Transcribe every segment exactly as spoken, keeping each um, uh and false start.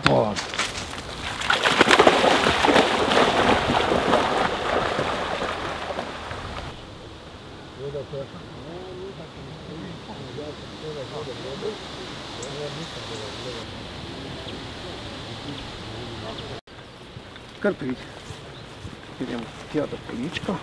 napor. Krpelj. Idemo htio do Poljička.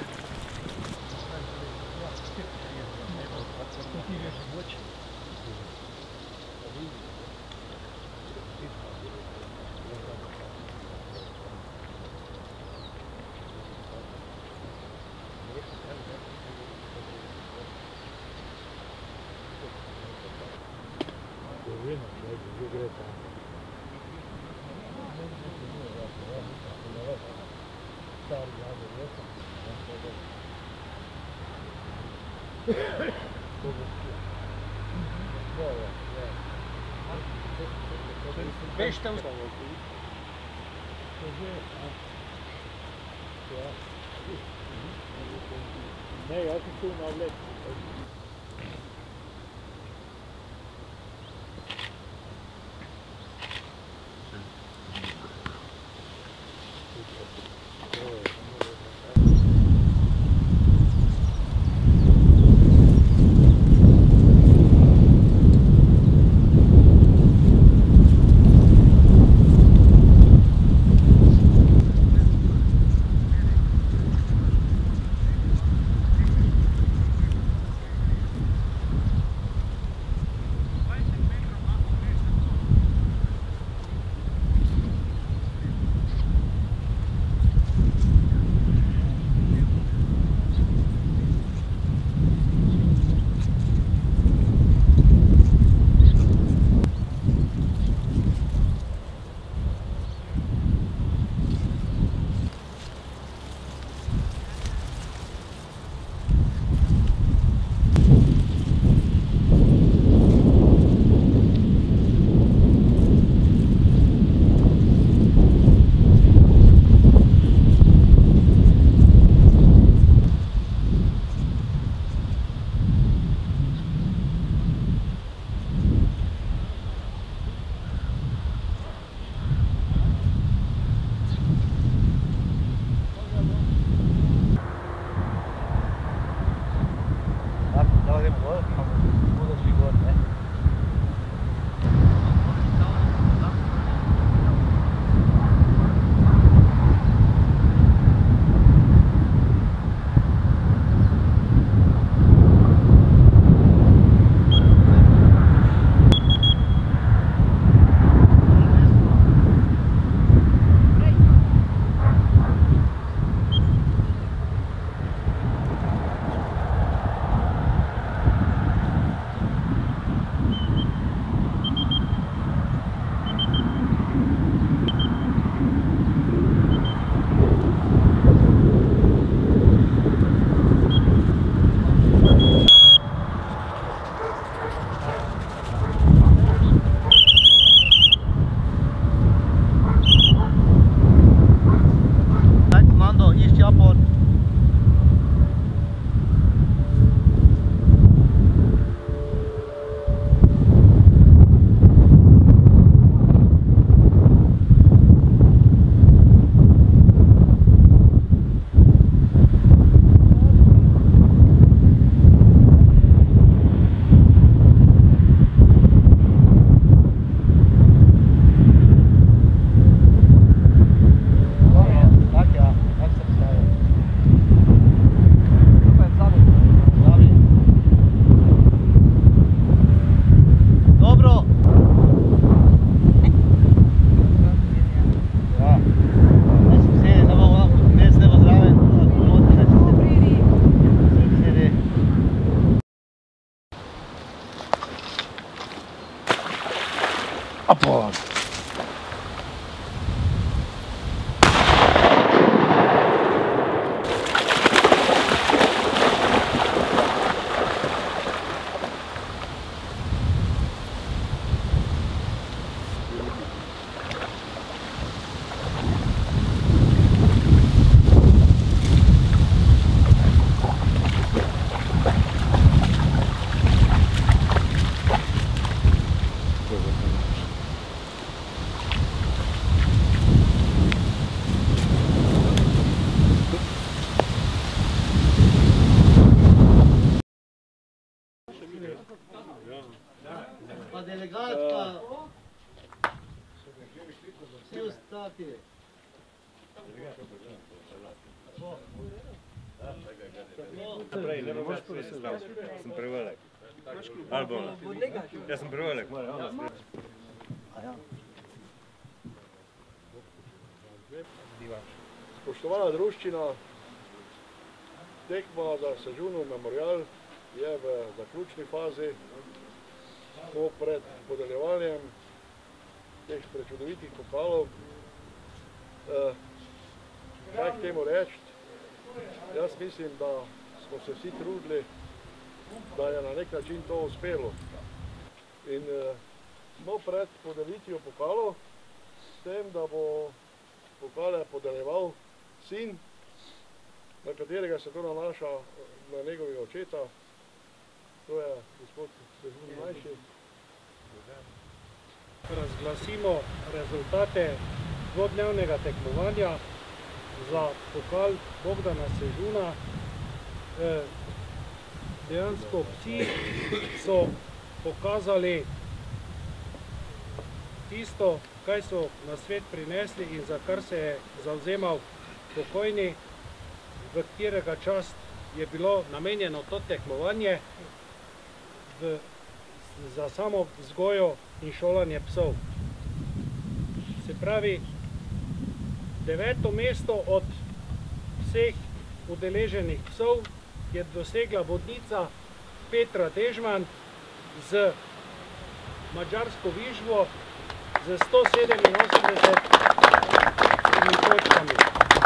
Beşte ne ya ki tu navlet. Gatka. Vsi ostati. Prej, ne boš predstavil, sem prevelik. Ali bom? Jaz sem prevelik, moram ona spremljati. Spoštovana druščina, tekma za Sežunov memorial je v zaključni fazi. Smo pred podeljevanjem teh prečudovitih pokalov. Kaj k temu reči? Jaz mislim, da smo se vsi trudili, da je na nek način to uspelo. In smo pred podelitvijo pokalov s tem, da bo pokale podeljeval sin, na katerega se to nanaša na njegovega očeta. To je gospod Sežun mlajši. Razglasimo rezultate dvodnevnega tekmovanja za pokal Bogdana Sežuna. Dejansko psi so pokazali tisto, kaj so na svet prinesli in za kar se je zavzemal pokojni, v katerega čast je bilo namenjeno to tekmovanje v, za samo vzgojo in šolanje psov. Se pravi, deveto mesto od vseh udeleženih psov je dosegla vodnica Petra Dežman z madžarsko vižbo z sto sedeminosemdeset točkami.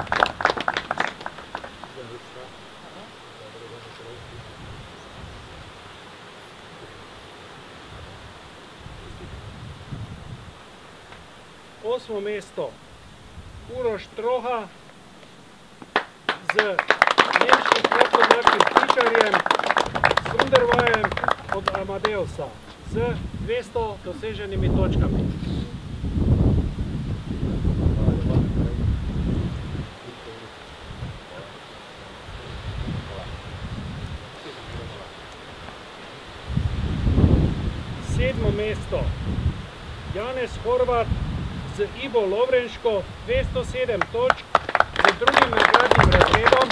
Osmo mesto Uroš Troha z nemškim kratkodlakim ptičarjem Sundervajem od Amadeusa z dvesto doseženimi točkami. Sedmo mesto Janez Horvat z Ivo Lovrenško, dvesto sedem točk, z drugim nagradnim razredom.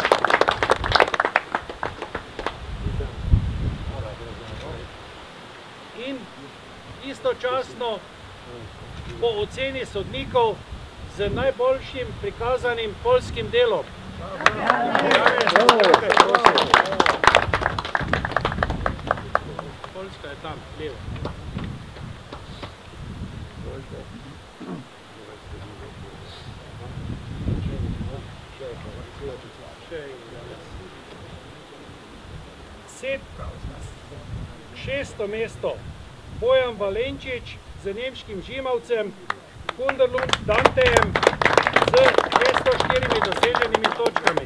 In istočasno po oceni sodnikov z najboljšim prikazanim poljskim delom. Poljska je tam, levo. Šesto mesto Bojan Valenčič z nemškim žimavcem Kunderlund Dantejem z dvesto štirimi doseženimi točkami.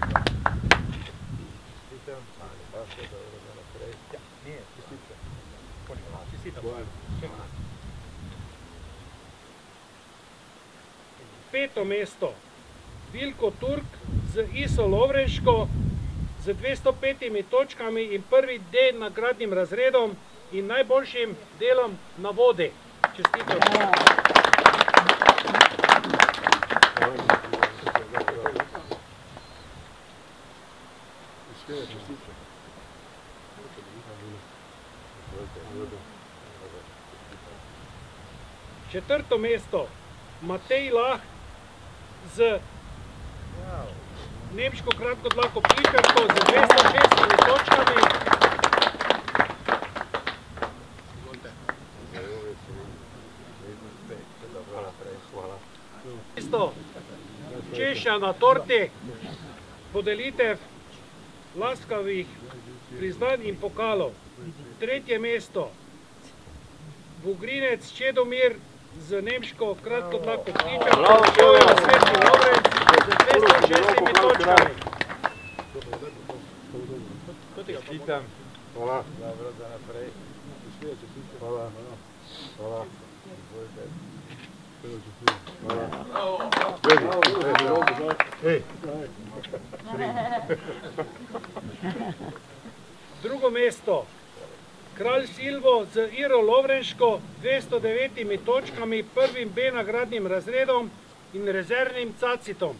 Peto mesto Vilko Turk z Iso Lovrenško z dvesto petimi točkami in prvi D nagradnim razredom in najboljšim delom na vodi. Čestitam. Četrto mesto Matej Lah z nemško kratkodlako ptičarko z dvesto šestimi točkami. Mesto Češa na torti, podelitev laskavih priznanj in pokalov. Tretje mesto Vugrinec Čedomir z nemško kratkodlako ptičarko Jojo Sveti Lovrenc z dvesto šestimi točkami. Čestitam. Hvala. Dobro, za naprej. Hvala. Hvala. Drugo mesto Kralj Silvo z Iro Lovrenško dvesto devetimi točkami, prvim B nagradnim razredom in rezervnim cacitom.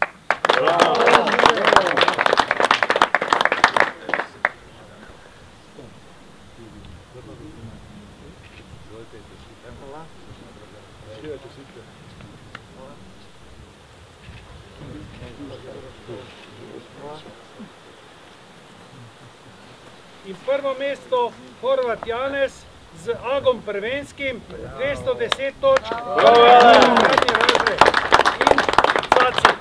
In prvo mesto Horvat Janez z Agom Prvenskim, dvesto deset točk, nagradni razred in caci.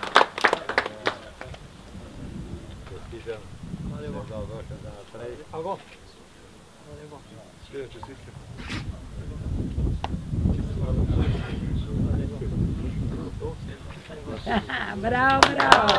Ago. Bravo, bravo.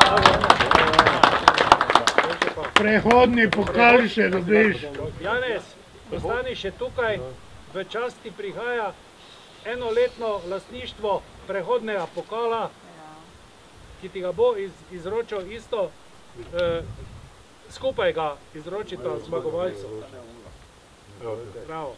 Prehodni pokal še dobiš. Janez, ostani še tukaj, v časti prihaja enoletno lastništvo prehodnega pokala, ki ti ga bo iz, izročil isto, eh, skupaj ga izročita zmagovalcev. Bravo.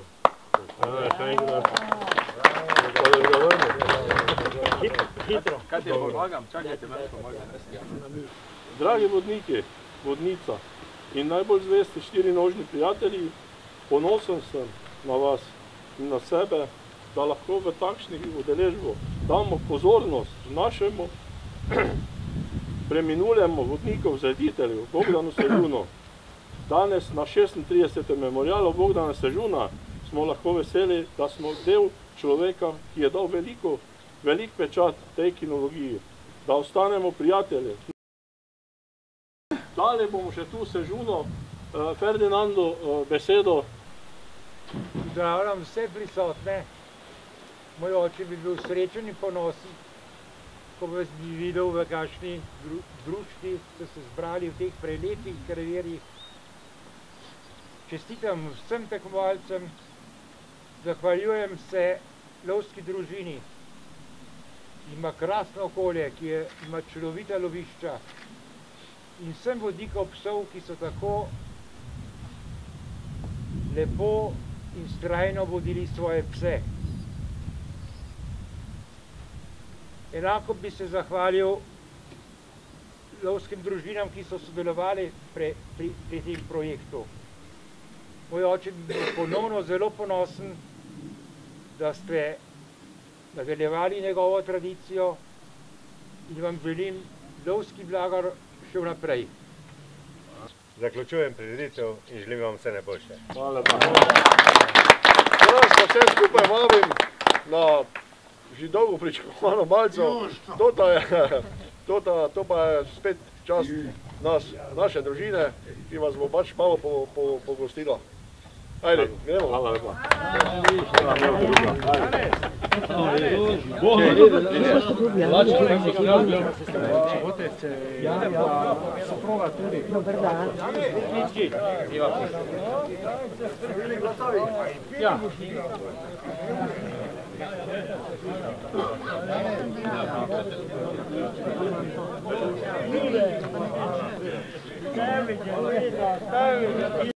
Hitro. Kaj ti pomagam? Čakajte, meni pomagam. Dragi vodniki, vodnica in najbolj zvesti štirinožni prijatelji, ponosen sem na vas in na sebe, da lahko v takšnih udeležbo damo pozornost našemu preminulemu vodnikov zreditelju Bogdanu Sežunu. Danes na šestintridesetem memorialu Bogdana Sežuna smo lahko veseli, da smo del človeka, ki je dal veliko, velik pečat tej kinologiji, da ostanemo prijatelji. Dali bomo še tu Sežuno, Ferdinandu besedo. Pozdravljam vse prisotne. Moj oče bi bil srečen in ponosen, ko vas bi videl, v kakšni društvi ste se zbrali v teh prelepih krajerjih. Čestitam vsem tekmovalcem, zahvaljujem se lovski družini. Ima krasno okolje, ki je, ima čudovita lovišča. In vsem vodnikov psov, ki so tako lepo in vztrajno vodili svoje pse. Enako bi se zahvalil lovskim družinam, ki so sodelovali pre, pri, pri tem projektu. Moj oče bi bil ponovno zelo ponosen, da ste nadaljevali njegovo tradicijo in vam želim lovski blagor še vnaprej. Zaključujem prireditev in želim vam vse najboljše. Hvala lepa. Teraz pa vse skupaj vabim na že dolgo pričakovano malco. Tota je, tota, to pa je spet čast nas, naše družine, ki vas bo pač malo po, po, pogostilo. Ajde, gremo. Hvala lepa. Soproga tudi. Dobar dan. Ja. Stavite, stavite.